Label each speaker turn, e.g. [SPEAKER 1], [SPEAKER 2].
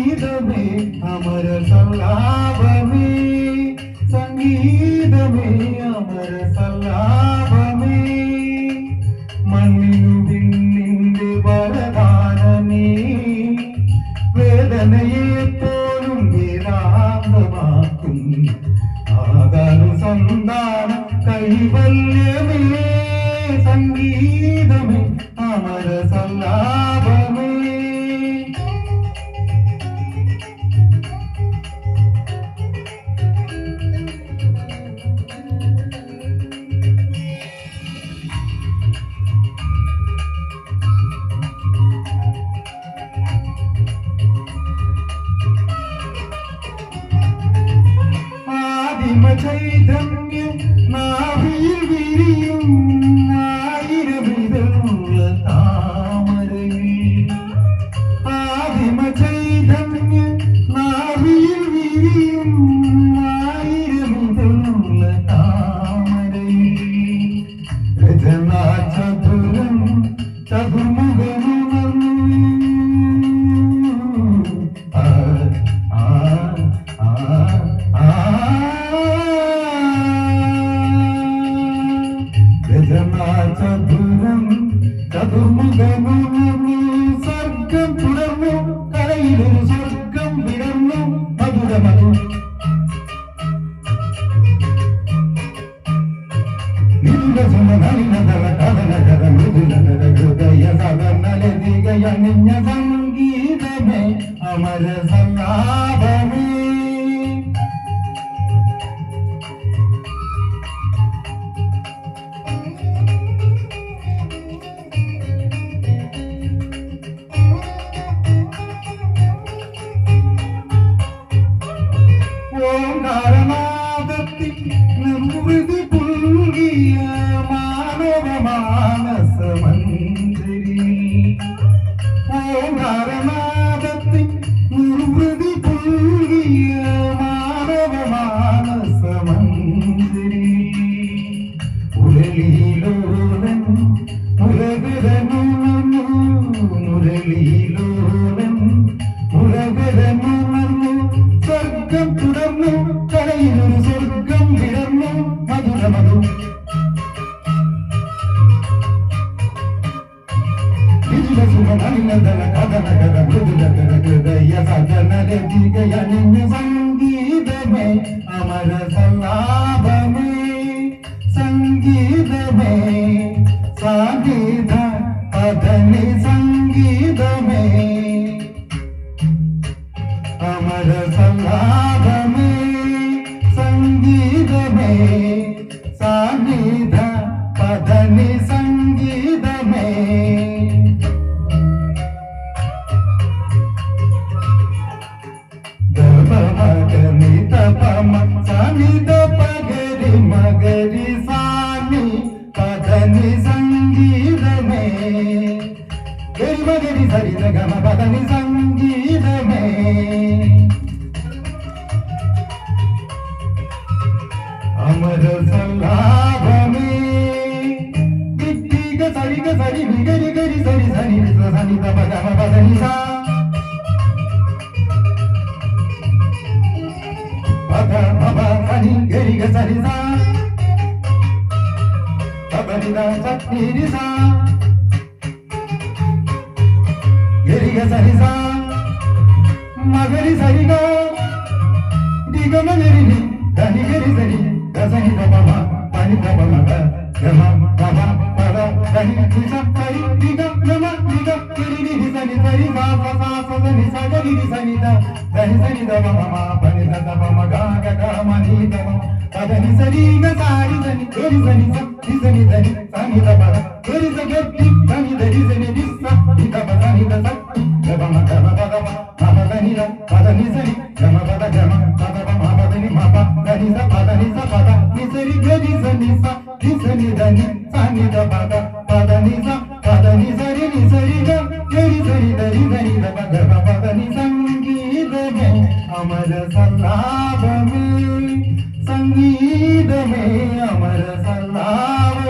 [SPEAKER 1] സംഗീതമേ അമര സല്ലാപമേ സംഗീതമേ അമര സല്ലാപമേ മണ്ണിനു പിന്നിന്റെ വരദാനമേ വേദനയെ പോലും വേദാന്തമാക്കും ആദാനുസന്ധാന കൈവല്യമേ സംഗീതമേ അമര സല്ലാപമേ ചൈതന്യം നാവിയിൽ വിരിയും ആയിരമിതമുള്ള താമരയിൽ ആദിമ ചൈതന്യം നാവിയിൽ വിരിയും ആയിരമിതമുള്ള താമരയിൽ രചനാ ചതുരം ചതുർമുഖനുണർന്നു ചതുരം ചതുർമുഖനുണർന്നു സ്വർഗം തുടർന്നു കരയിലൊരു സ്വർഗം വിടർന്നു മധുരമധു നിന്ദസുമനലിനതല കഥനകര മൃദുലകര ഹൃദയ സദനലതികയണിഞ്ഞ സംഗീതമേ അമര സല്ലാപമേ ഓംകാരനാദത്തിൽ നിർവൃതി പുൽകിയ മാനവ മാനസമഞ്ജരി ഓംകാരനാദത്തിൽ നിർവൃതി പുൽകിയ മാനവ മാനസമഞ്ജരി മുരളീലോലൻ മുരകരനുണർന്നു മുരളീലോലൻ മുരകരനുണർന്നു സ്വർഗം തുടർന്നു കരയിലൊരു സ്വർഗം വിടർന്നു മധുരമധു സുഖനലിനതല കഥനകര മൃദുലകര ഹൃദയ സദനലതികയണിഞ്ഞ സംഗീതമേ അമര സല്ലാപമേ സംഗീതമേ സംഗീത പദനി സംഗീതമേ അമര സല്ലാപമേ സംഗീതമേ സംഗീത പദനി സംഗീതമേ ദപമഗനി തപമ സനിത പഗരി മഗരി സാനി പദനി സംഗീതമേ ഗരി മഗരി സരിത ഗമ പദനി സംഗീതമേ അമര സല്ലാപമേ ദിഗ്ഗ സരിഗ സരി ഗരി ഗരി സരി സനി സനി തപ ഗമ പദനി സാ പദ പദ സനി ഗരി ഗ സരി സാ പദനി ദ സനി സാ ഗരി ഗ സരി സാ മഗരി സരി ഗ ദിഗ മഗരി നി ധനി ഗരി സരി ദസനി തപമ പനി തപമ ഗമ പദ പദ ധനി നിസ സരി ദിഗ ഗമ ദിഗ ഗരി നി സനി സരി സാ സ സ നി സ ഗരി നി സനി ദ ധനി സനി ദ മമ പനി ത തപമ ഗ ഗ ഗ മ നി ത പദ നി സരി ഗ സാരി സനി ഗരി സനി സ നി സനി ധനി സനി ത പദ ഗരി സ ഗരി സനി ധനി സനി നി സ നി ത പദ നി ത സ ഗമ ഗമ പദ മ പദ നി ര പദ നി സരി ഗമ പദ ഗമ പദ മ പദ നി മ പ ധനി സ പദ നി സ പദ നി സരി ഗരി സനി സ നി സനി ധനി സനി ത പദ പദ നി സ സരി ഗ ഗരി സരി ധനി ധനി ത പദ പദ നി സംഗീതമേ അമര സല്ലാപമേ സംഗീതമേ അമര സല്ലാപമേ